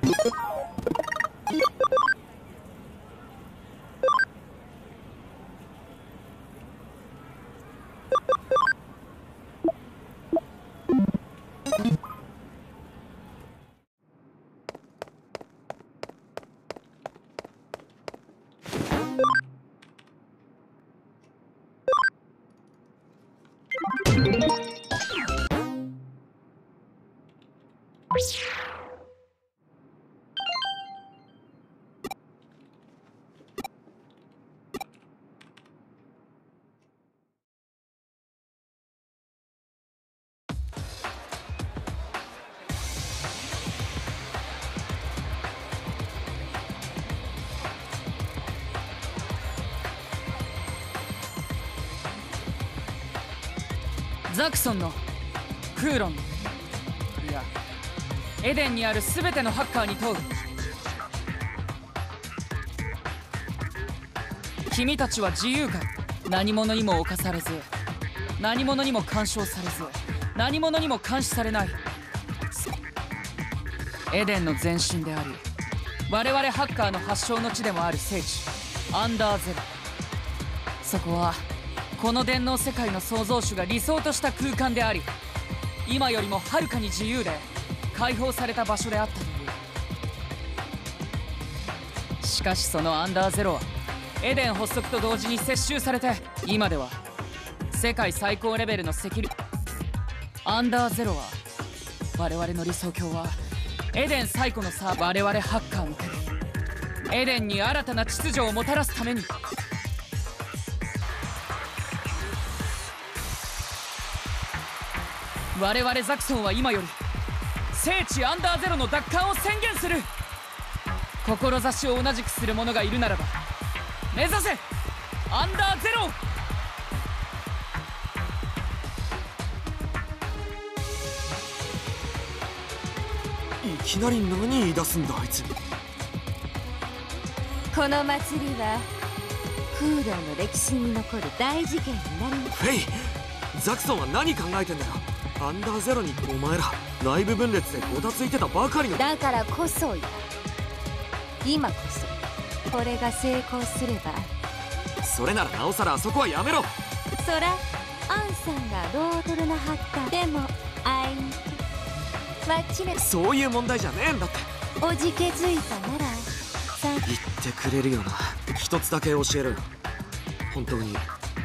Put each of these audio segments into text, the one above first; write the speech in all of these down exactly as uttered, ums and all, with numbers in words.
ザクソンのクーロンのいやエデンにある全てのハッカーに問う。君たちは自由か？何者にも侵されず、何者にも干渉されず、何者にも監視されない。エデンの前身であり、我々ハッカーの発祥の地でもある聖地アンダーゼロ。そこはこの電脳世界の創造主が理想とした空間であり、今よりもはるかに自由で解放された場所であったという。しかしそのアンダーゼロはエデン発足と同時に接収されて、今では世界最高レベルのセキュリアンダーゼロは我々の理想郷はエデン最古のサーバー。我々ハッカーの手でエデンに新たな秩序をもたらすために我々ザクソンは今より聖地アンダーゼロの奪還を宣言する。志を同じくする者がいるならば目指せアンダーゼロ。 いきなり何言い出すんだあいつ。 この祭りは空洞の歴史に残る大事件になります。 フェイ、ザクソンは何考えてんだよ。アンダーゼロにお前ら内部分裂でごたついてたばかりの。 だからこそや、今こそこれが成功すれば。 それならなおさらあそこはやめろ。 そらアンさんがロードルなハッカーでもあいにくわっちね。 そういう問題じゃねえんだって。 おじけづいたならさ言ってくれるよな。一つだけ教えろよ、本当に。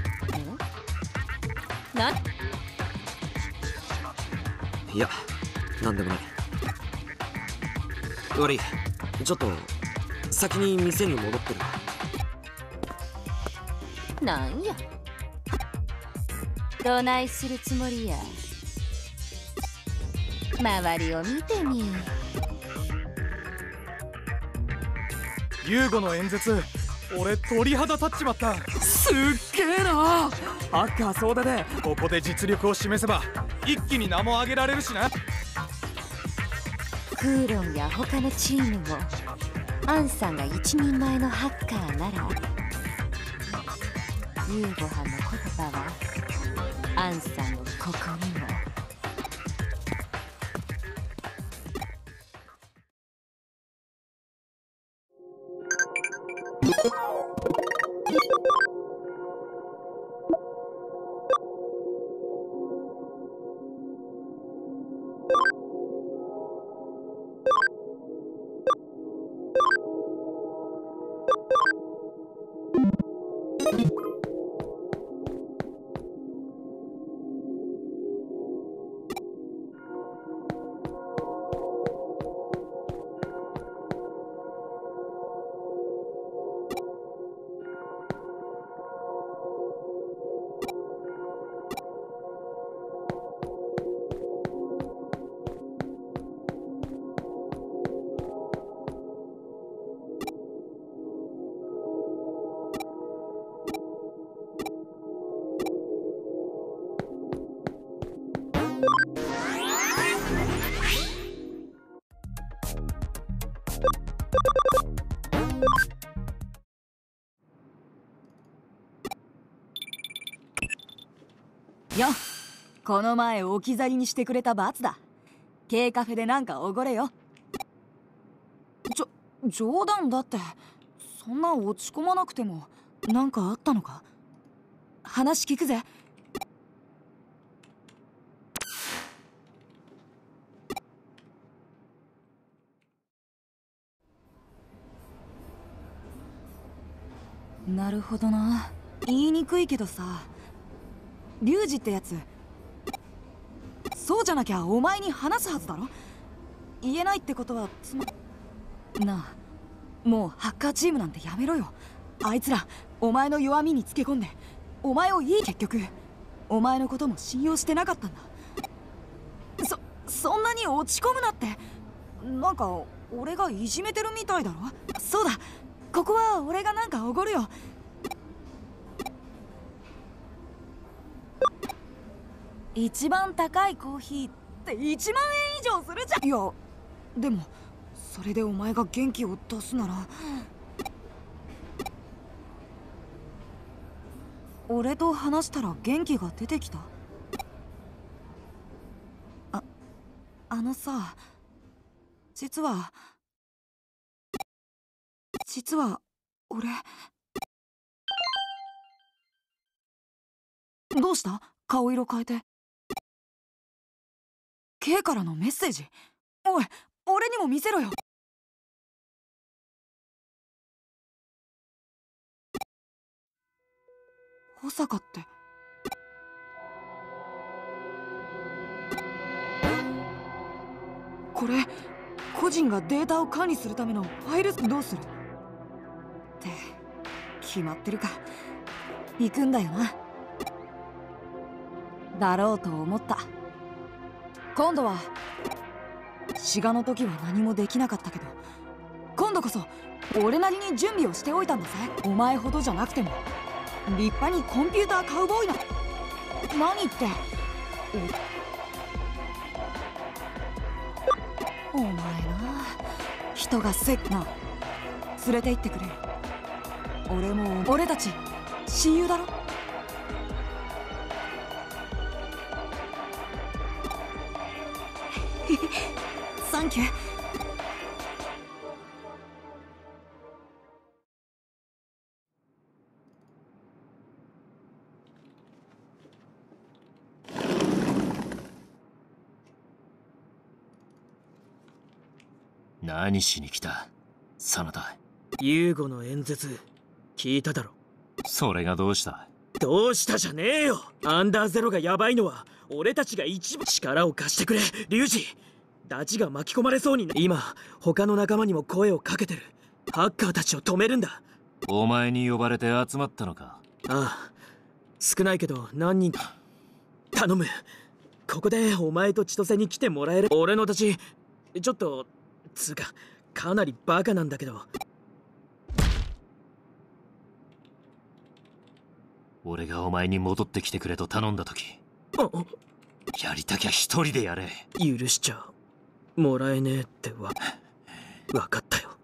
な、 いや、なんでもない。悪い、ちょっと先に店に戻ってる。 なんやどないするつもりや。周りを見てみ。 ユーゴの演説、俺鳥肌立っちまった。 すっげえな。ハッカー総出でここで実力を示せば一気に名も上げられるしな。 クーロンや他のチームもアンさんが一人前のハッカーなら、ユーゴ派の言葉はアンさんのここにも。 よっ、この前置き去りにしてくれた罰だ。Kカフェでなんかおごれよ。 冗談だって。そんな落ち込まなくても。なんかあったのか？話聞くぜ。なるほどな。言いにくいけどさ、リュウジってやつ、そうじゃなきゃお前に話すはずだろ。言えないってことはつまなあ、もうハッカーチームなんてやめろよ。あいつらお前の弱みにつけ込んでお前をいい。結局お前のことも信用してなかったんだ。そそんなに落ち込むなって。なんか俺がいじめてるみたいだろ。そうだ、ここは俺がなんかおごるよ。一番高いコーヒーっていちまんえん以上するじゃん。いやでもそれでお前が元気を出すなら。俺と話したら元気が出てきた。あ、あのさ、実は実は俺。どうした？顔色変えて。K からのメッセージ。おい、俺にも見せろよ。保坂って。これ個人がデータを管理するためのファイル。どうするって決まってるか。行くんだよな。だろうと思った。今度は志賀の時は何もできなかったけど、今度こそ俺なりに準備をしておいたんだぜ。お前ほどじゃなくても立派にコンピューターカウボーイな。何っておお前な、人がせっな。連れて行ってくれ。俺も俺たち親友だろ。サンキュー。 何しに来た真田。 ユーゴの演説聞いただろ。 それがどうした？ どうしたじゃねえよ。アンダーゼロがヤバいのは俺たちが一番。力を貸してくれリュウジ。ダチが巻き込まれそうにな。今他の仲間にも声をかけてる。ハッカーたちを止めるんだ。 お前に呼ばれて集まったのか？ ああ、少ないけど何人か。頼む、ここでお前と千歳に来てもらえる。俺のたちちょっとつうかかなりバカなんだけど。 俺がお前に戻ってきてくれと頼んだ時、やりたきゃ一人でやれ。 許しちゃもらえねえってわ分かったよ。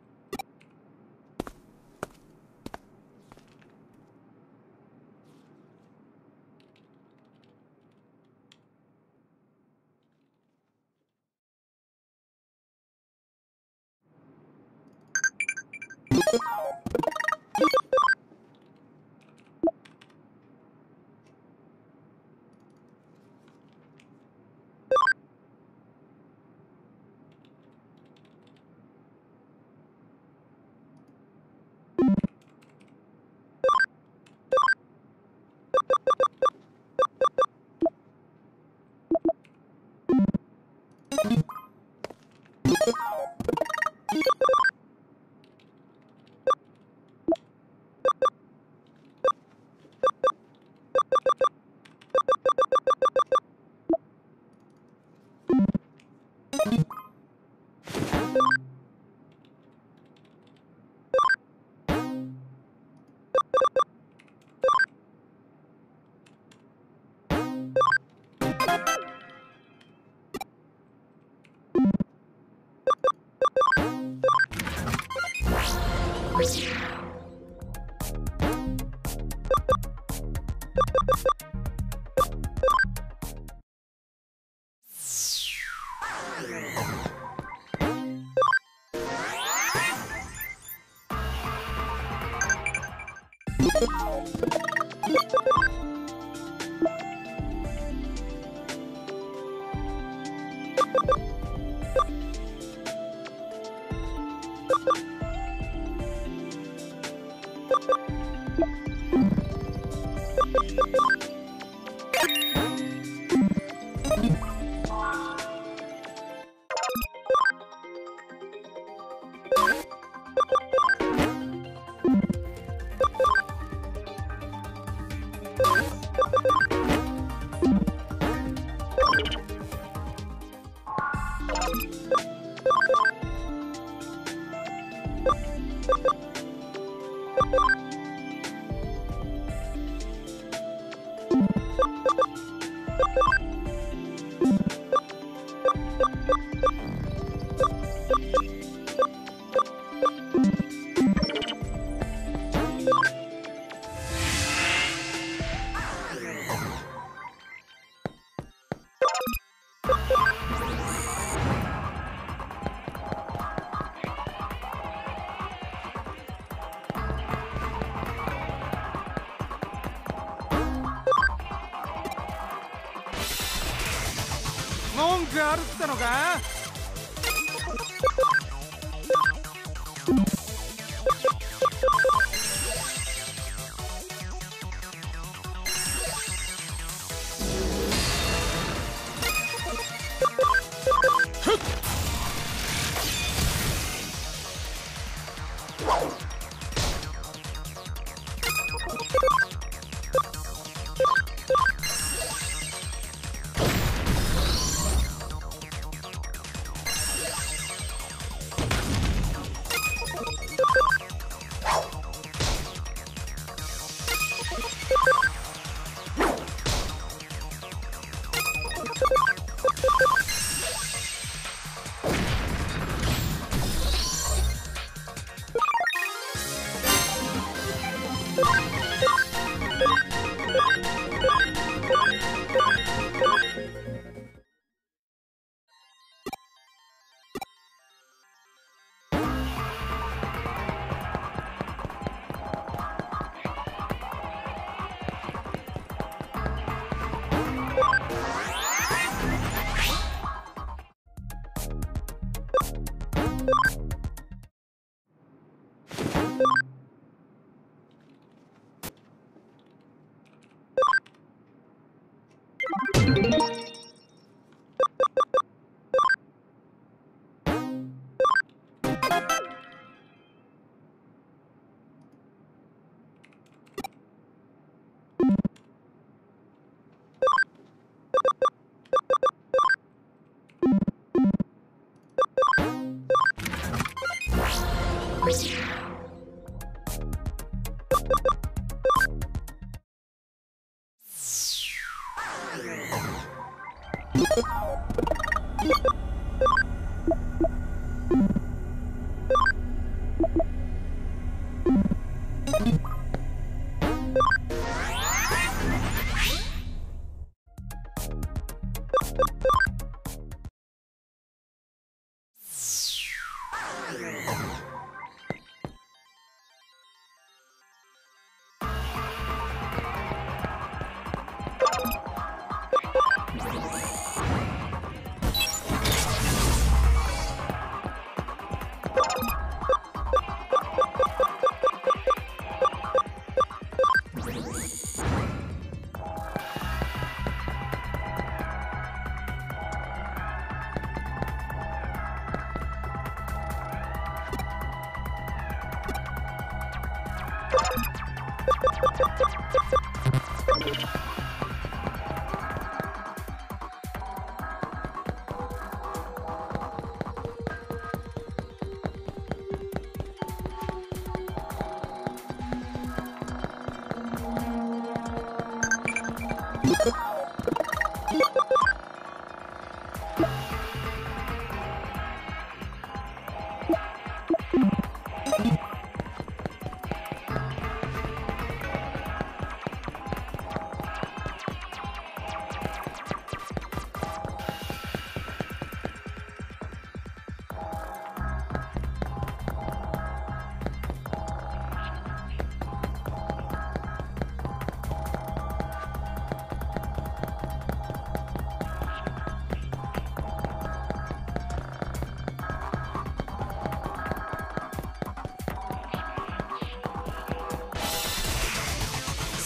文句あるってのか？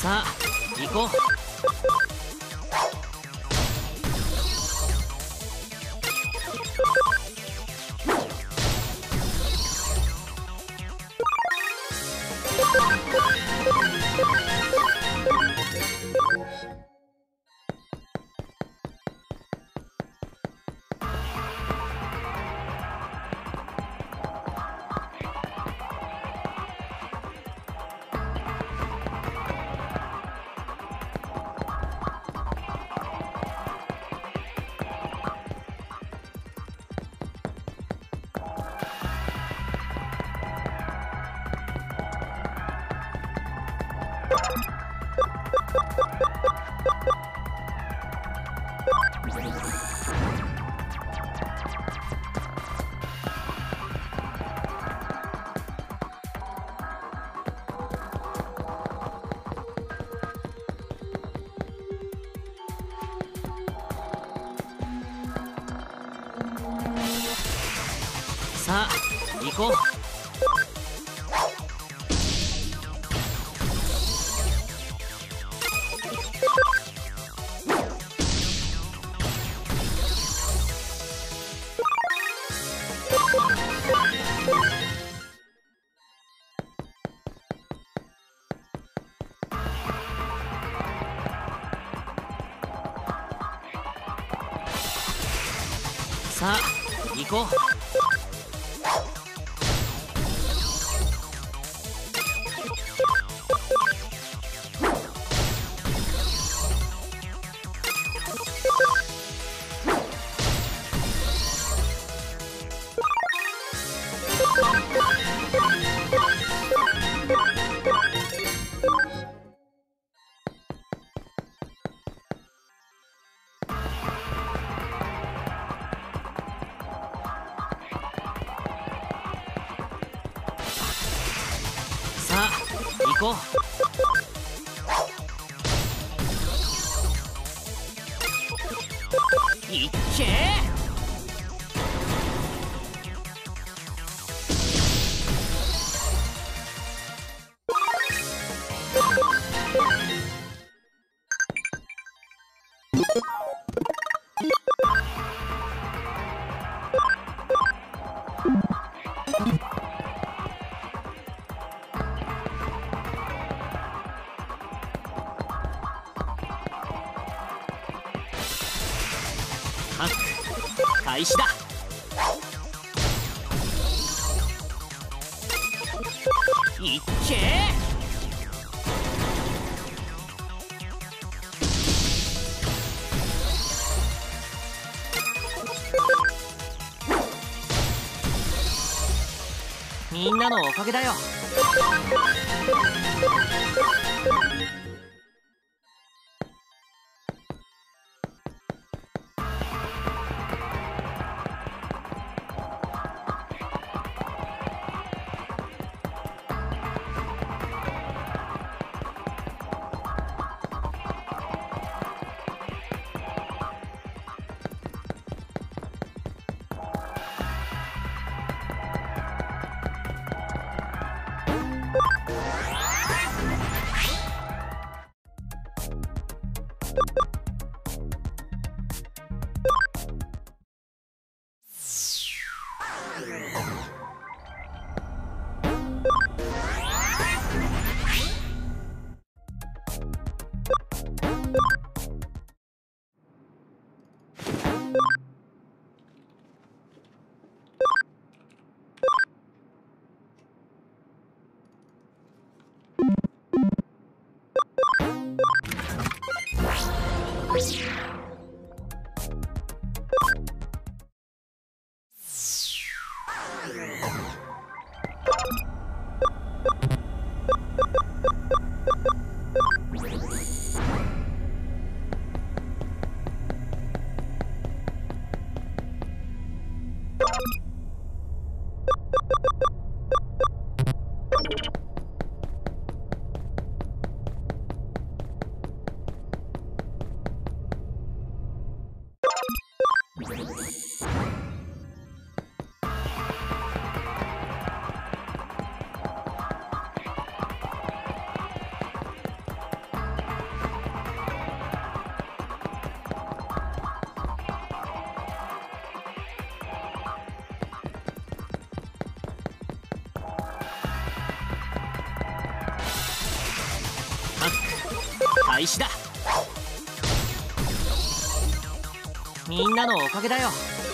さあ行こう。さあ行こう。さあ行こう。さあ行こう。いっけー。ハック開始だ。いっけー。みんなのおかげだよ。 開始だ。みんなのおかげだよ。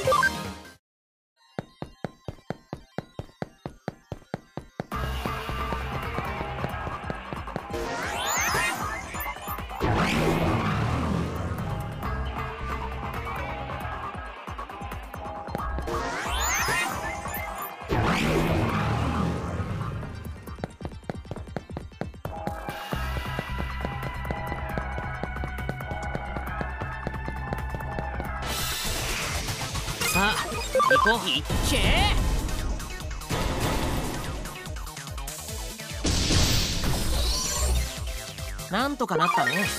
さあ行こう。いっけー。なんとかなったね。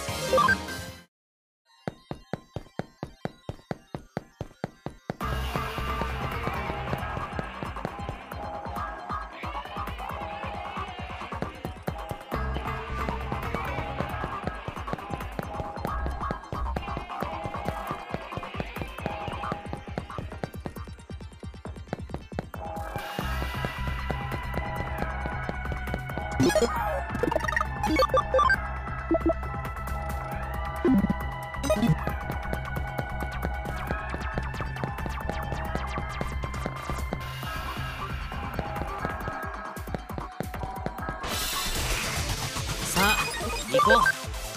さあ行こう。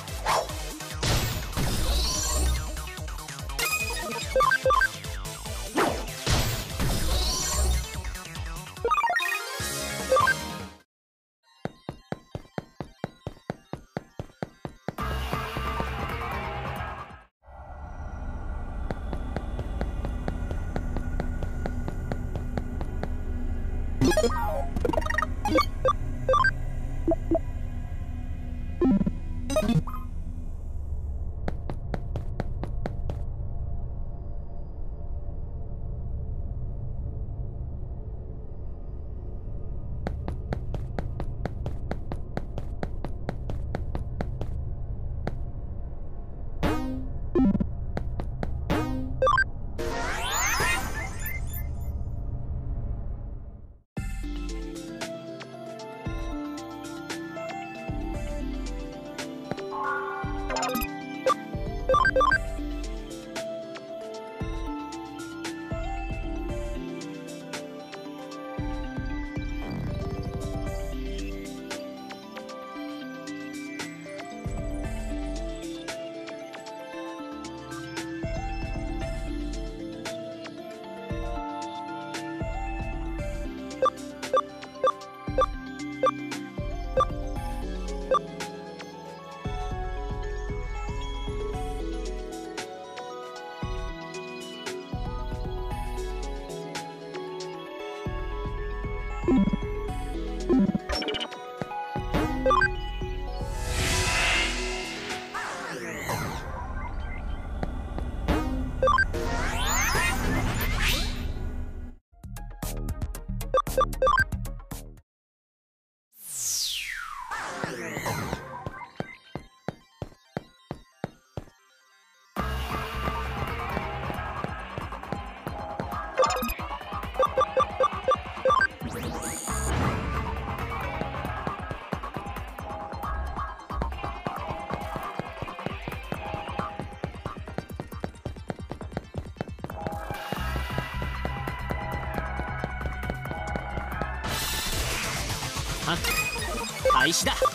ハック開始だ。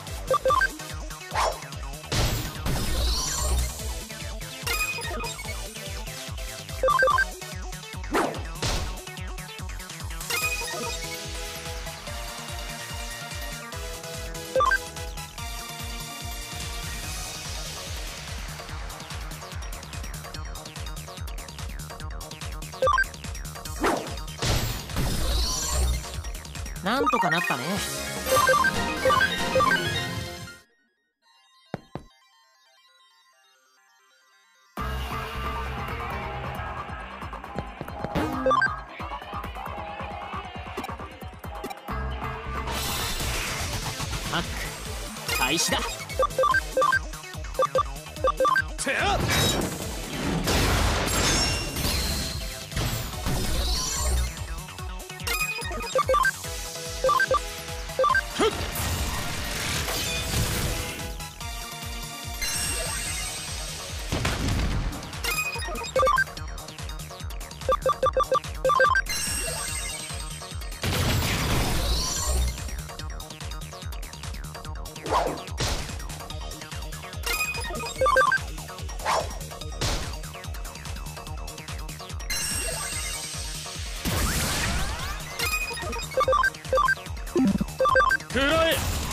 なんとかなったね。ハック開始だ。てやっ食らえ。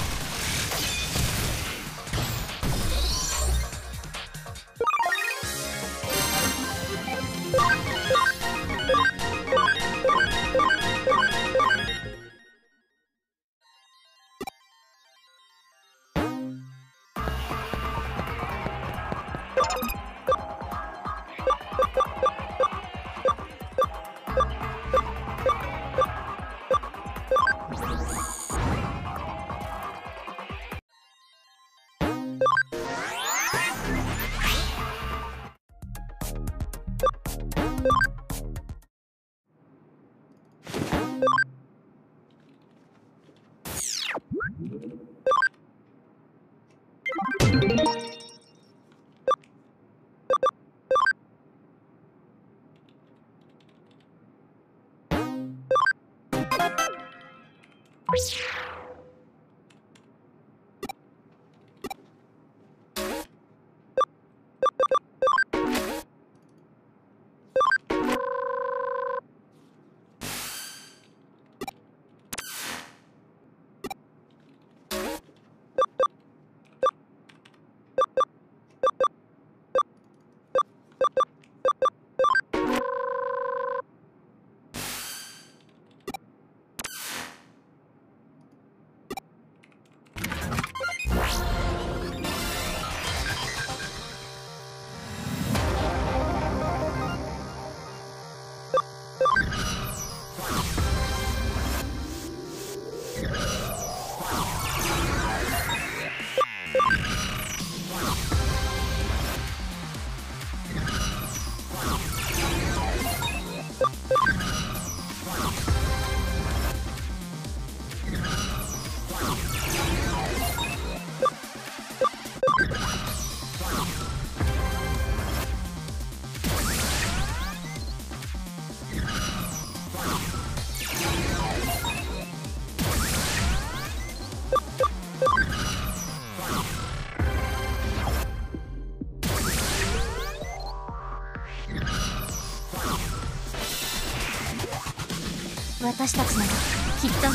私たちならきっと。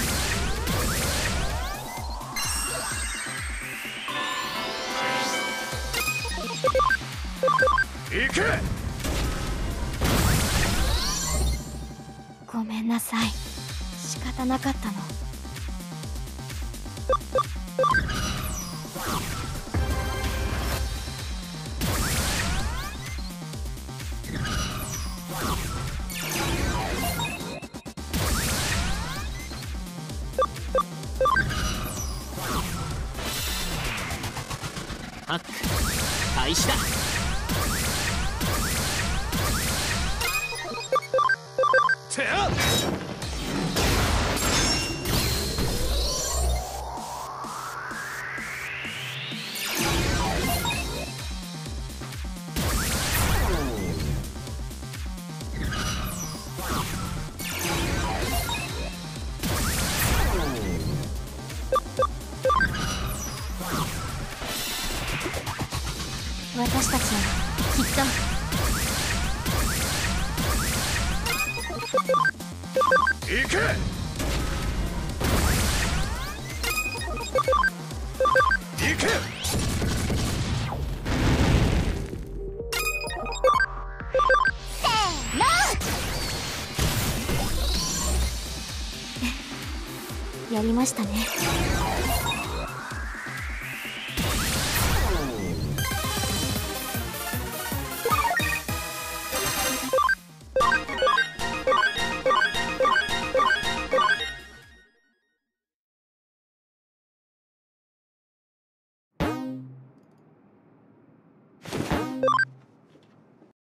行け。 ごめんなさい、仕方なかったの。 ハック開始だ。てやっ。 私たちならきっと。 行け。行け。 せーの。やりましたね。